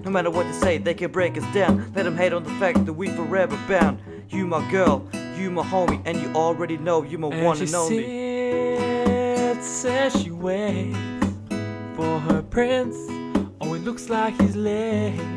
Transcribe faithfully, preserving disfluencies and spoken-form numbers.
No matter what they say, they can break us down. Let them hate on the fact that we forever bound. You my girl, you my homie, and you already know you my one and only. She says she waits for her prince. Oh, it looks like he's late.